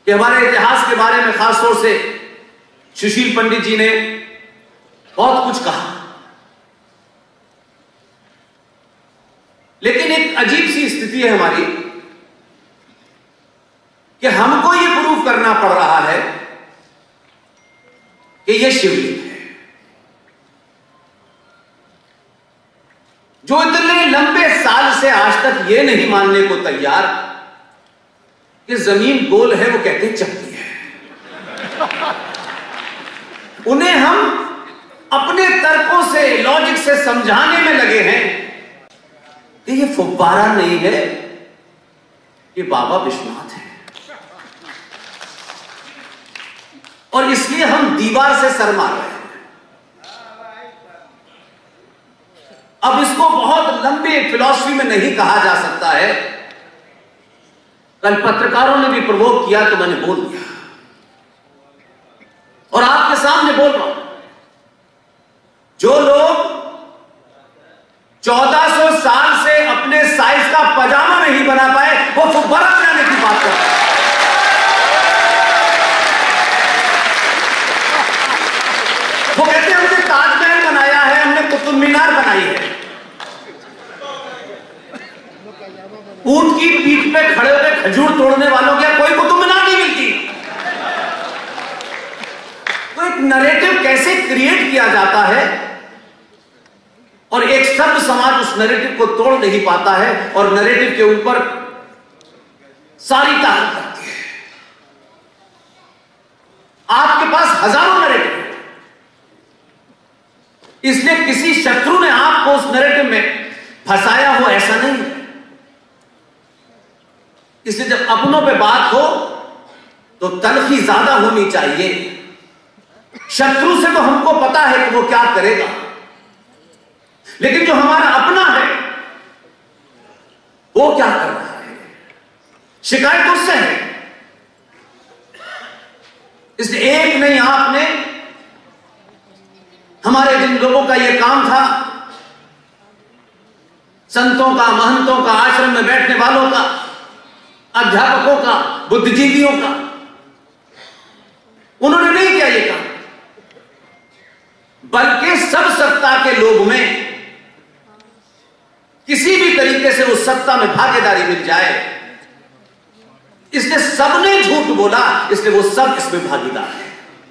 कि हमारे इतिहास के बारे में खासतौर से सुशील पंडित जी ने बहुत कुछ कहा, लेकिन एक अजीब सी स्थिति है हमारी कि हमको यह प्रूव करना पड़ रहा है कि यह शिवलिंग है। जो इतने लंबे साल से आज तक यह नहीं मानने को तैयार कि जमीन गोल है, वो कहते हैं चपटी है। उन्हें हम अपने तर्कों से, लॉजिक से समझाने में लगे हैं कि ये फुब्बारा नहीं है, ये बाबा विश्वनाथ है। और इसलिए हम दीवार से सर मार रहे हैं। अब इसको बहुत लंबे फिलॉसफी में नहीं कहा जा सकता है। कल पत्रकारों ने भी प्रवोक किया तो मैंने बोल दिया, और आपके सामने बोल रहा हूं, जो लोग 1400 साल से अपने साइज का पजामा नहीं बना पाए, वो फुब्बारा बनाने की बात करते हैं। वो कहते हैं हमने ताजमहल बनाया है, हमने कुतुब मीनार बनाई है। ऊंट की पीठ पे खड़े होकर खजूर तोड़ने वालों के कोई कुतुब मीनार नहीं मिलती। तो एक नैरेटिव कैसे क्रिएट किया जाता है और एक सब समाज उस नैरेटिव को तोड़ नहीं पाता है और नैरेटिव के ऊपर सारी ताकत करती है। आपके पास हजारों नैरेटिव, इसलिए किसी शत्रु ने आपको उस नैरेटिव में फंसाया हो ऐसा नहीं है। इसलिए जब अपनों पे बात हो तो तलखी ज्यादा होनी चाहिए। शत्रु से तो हमको पता है कि वो क्या करेगा, लेकिन जो हमारा अपना है वो क्या कर रहा है, शिकायत उससे है। इसलिए एक नहीं, आपने, हमारे जिन लोगों का यह काम था, संतों का, महंतों का, आश्रम में बैठने वालों का, अध्यापकों का, बुद्धिजीवियों का, उन्होंने नहीं किया ये काम, बल्कि सब सत्ता के लोभ में किसी भी तरीके से उस सत्ता में भागीदारी मिल जाए, इसलिए सबने झूठ बोला, इसलिए वो सब इसमें भागीदार है।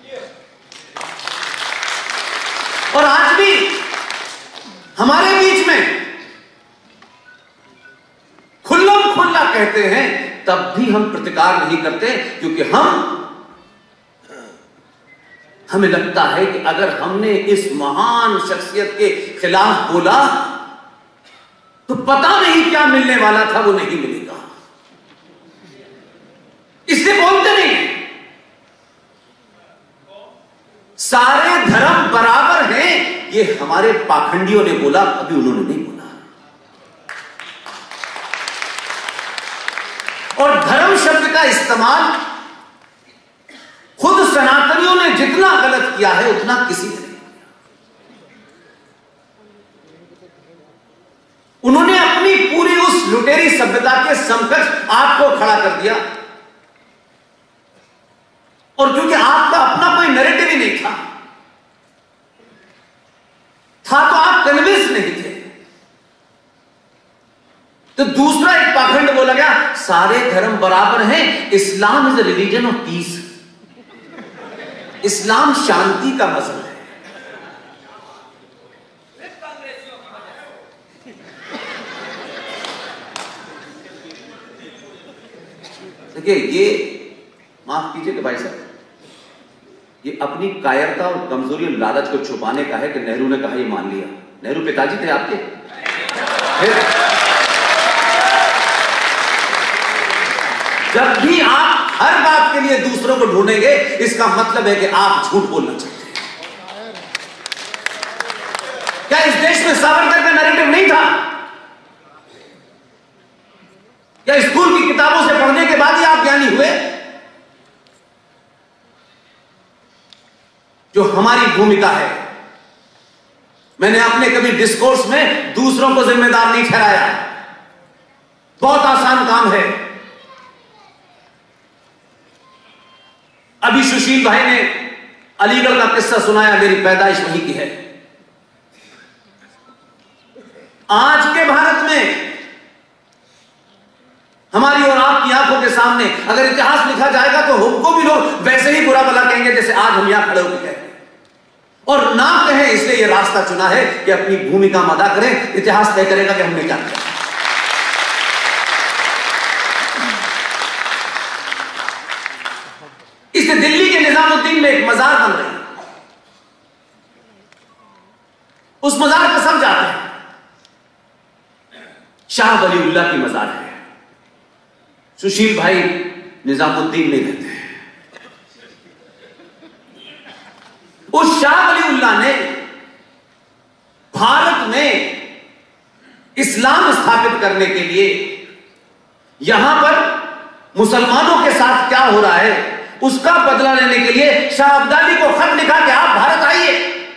और आज भी हमारे बीच में खुल्लम खुल्ला कहते हैं, तब भी हम प्रतिकार नहीं करते, क्योंकि हमें लगता है कि अगर हमने इस महान शख्सियत के खिलाफ बोला तो पता नहीं क्या मिलने वाला था, वो नहीं मिलेगा, इसलिए बोलते नहीं। सारे धर्म बराबर हैं, ये हमारे पाखंडियों ने बोला, कभी उन्होंने नहीं बोला। और धर्म शब्द का इस्तेमाल खुद सनातनियों ने जितना गलत किया है उतना किसी ने नहीं किया। उन्होंने अपनी पूरी उस लुटेरी सभ्यता के समकक्ष आपको खड़ा कर दिया, और क्योंकि आपका अपना कोई नैरेटिव ही नहीं था तो आप कन्विंस नहीं थे, तो दूसरा एक पाखंड बोला गया, सारे धर्म बराबर हैं, Islam is a religion of peace, इस्लाम शांति का मजहब है। देखिए, ये माफ कीजिए भाई साहब, ये अपनी कायरता और कमजोरी और लालच को छुपाने का है कि नेहरू ने कहा, ये मान लिया। नेहरू पिताजी थे आपके। जब भी आप हर बात के लिए दूसरों को ढूंढेंगे, इसका मतलब है कि आप झूठ बोलना चाहते हैं। क्या इस देश में सावरकर का नैरेटिव नहीं था? क्या स्कूल की किताबों से पढ़ने के बाद ही आप ज्ञानी हुए? जो हमारी भूमिका है, मैंने अपने कभी डिस्कोर्स में दूसरों को जिम्मेदार नहीं ठहराया। बहुत आसान काम है। अभी सुशील भाई ने अलीगढ़ का किस्सा सुनाया, मेरी पैदाइश वहीं की है। आज के भारत में हमारी और आपकी आंखों के सामने अगर इतिहास लिखा जाएगा तो हमको भी लोग वैसे ही बुरा भला कहेंगे जैसे आज हम यहां खड़े होकर कहते हैं। और ना कहें इसलिए यह रास्ता चुना है कि अपनी भूमिका अदा करें, इतिहास तय करेगा कि हमने क्या किया। इसलिए दिल्ली के निजामुद्दीन में एक मजार बन रही है, उस मजार पर सब जाते हैं। शाह वलीउल्लाह की मजार है। सुशील भाई निजामुद्दीन में रहते हैं। उस शाह वलीउल्लाह ने भारत में इस्लाम स्थापित करने के लिए यहां पर मुसलमानों के साथ क्या हो रहा है उसका बदला लेने के लिए शाह अब्दाली को खत लिखा कि आप भारत आइए।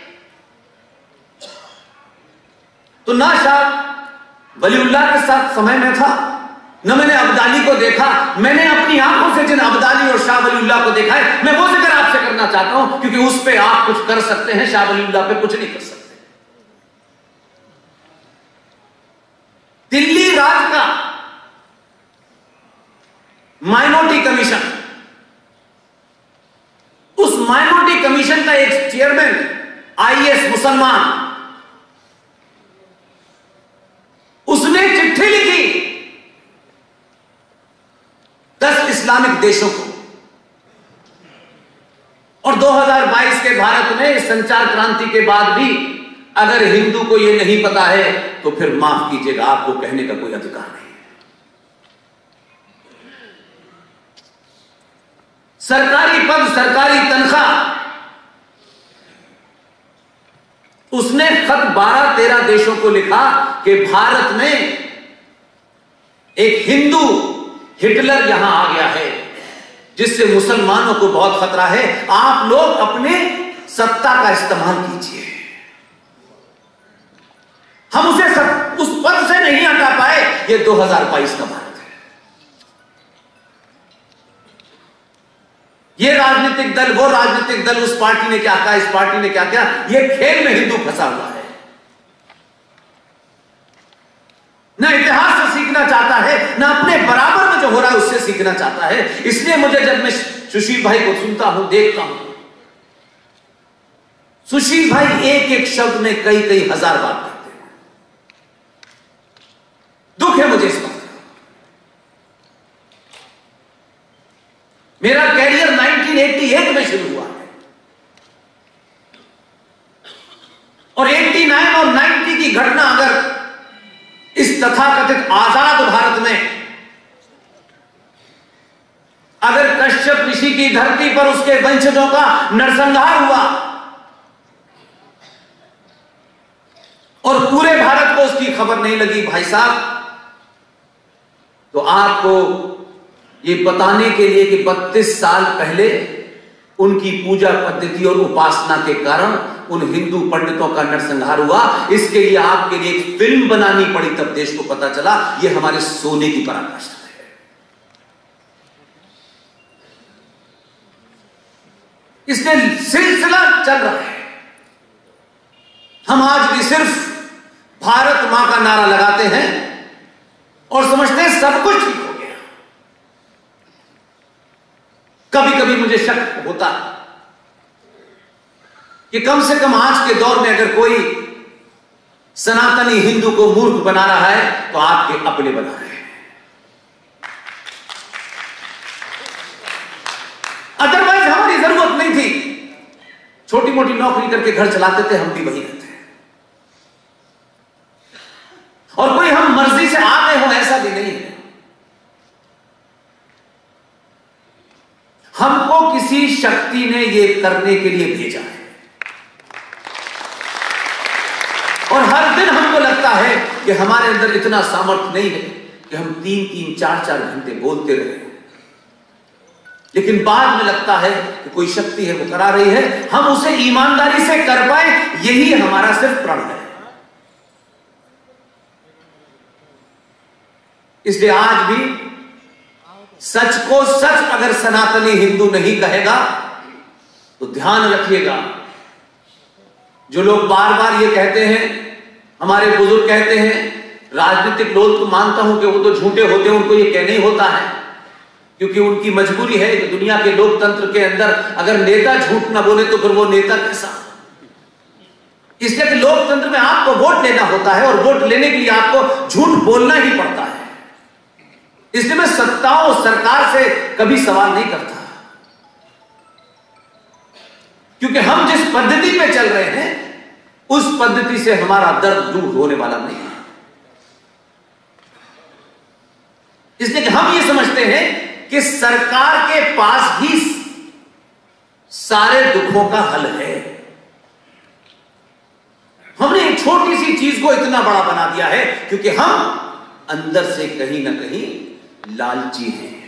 तो ना शाह वलीउल्लाह के साथ समय में था, न मैंने अब्दाली को देखा। मैंने अपनी आंखों से जिन अब्दाली और शाह वलीउल्लाह को देखा है, मैं वो जिक्र आपसे करना चाहता हूं, क्योंकि उस पे आप कुछ कर सकते हैं, शाह वलीउल्लाह पे कुछ नहीं कर सकते। दिल्ली राज्य का माइनॉरिटी कमीशन, उस माइनॉरिटी कमीशन का एक चेयरमैन आईएएस मुसलमान, उसने चिट्ठी लिखी 10 इस्लामिक देशों को। और 2022 के भारत में संचार क्रांति के बाद भी अगर हिंदू को यह नहीं पता है तो फिर माफ कीजिएगा, आपको कहने का कोई अधिकार नहीं है। सरकारी पद, सरकारी तनख्वाह, उसने खत 12-13 देशों को लिखा कि भारत में एक हिंदू हिटलर यहां आ गया है जिससे मुसलमानों को बहुत खतरा है, आप लोग अपने सत्ता का इस्तेमाल कीजिए। हम उस पद से नहीं हटा पाए। यह 2022 का भारत है। यह राजनीतिक दल, वो राजनीतिक दल, उस पार्टी ने क्या कहा, इस पार्टी ने क्या किया, यह खेल में हिंदू फंसा हुआ है। ना इतिहास से सीखना चाहता है, ना अपने बराबर में जो हो रहा है उससे सीखना चाहता है। इसलिए मुझे जब मैं सुशील भाई को सुनता हूं, देखता हूं, सुशील भाई एक एक शब्द में कई कई हजार बात करते हैं। दुख है मुझे इस बात का। मेरा कैरियर 1988 में शुरू हुआ है और 89 और 90 की घटना अगर इस तथाकथित आजाद भारत में अगर कश्यप ऋषि की धरती पर उसके वंशजों का नरसंहार हुआ और पूरे भारत को उसकी खबर नहीं लगी भाई साहब, तो आपको ये बताने के लिए कि 32 साल पहले उनकी पूजा पद्धति और उपासना के कारण उन हिंदू पंडितों का नरसंहार हुआ, इसके लिए आपके लिए एक फिल्म बनानी पड़ी, तब देश को पता चला ये हमारे सोने की पराकाष्ठा है। इसलिए सिलसिला चल रहा है। हम आज भी सिर्फ भारत मां का नारा लगाते हैं और समझते हैं सब कुछ ठीक हो गया। कभी कभी मुझे शक होता है कि कम से कम आज के दौर में अगर कोई सनातनी हिंदू को मूर्ख बना रहा है तो आपके अपने बना रहे हैं। अदरवाइज हमारी जरूरत नहीं थी, छोटी मोटी नौकरी करके घर चलाते थे, हम भी वही रहते हैं। और कोई हम मर्जी से आ गए हो ऐसा भी नहीं है। हमको किसी शक्ति ने यह करने के लिए भेजा है और हर दिन हमको लगता है कि हमारे अंदर इतना सामर्थ्य नहीं है कि हम 3-3, 4-4 घंटे बोलते रहे, लेकिन बाद में लगता है कि कोई शक्ति है वो करा रही है, हम उसे ईमानदारी से कर पाए, यही हमारा सिर्फ प्रण है। इसलिए आज भी सच को सच अगर सनातनी हिंदू नहीं कहेगा तो ध्यान रखिएगा, जो लोग बार बार ये कहते हैं, हमारे बुजुर्ग कहते हैं, राजनीतिक लोग तो मानता हूं कि वो तो झूठे होते हैं, उनको ये कहना ही होता है क्योंकि उनकी मजबूरी है कि दुनिया के लोकतंत्र के अंदर अगर नेता झूठ ना बोले तो फिर वो नेता कैसा। इसलिए कि लोकतंत्र में आपको वोट लेना होता है और वोट लेने के लिए आपको झूठ बोलना ही पड़ता है। इसलिए मैं सत्ताओं सरकार से कभी सवाल नहीं करता, क्योंकि हम जिस पद्धति में चल रहे हैं उस पद्धति से हमारा दर्द दूर होने वाला नहीं है। इसलिए कि हम ये समझते हैं कि सरकार के पास ही सारे दुखों का हल है। हमने एक छोटी सी चीज को इतना बड़ा बना दिया है क्योंकि हम अंदर से कहीं ना कहीं लालची हैं।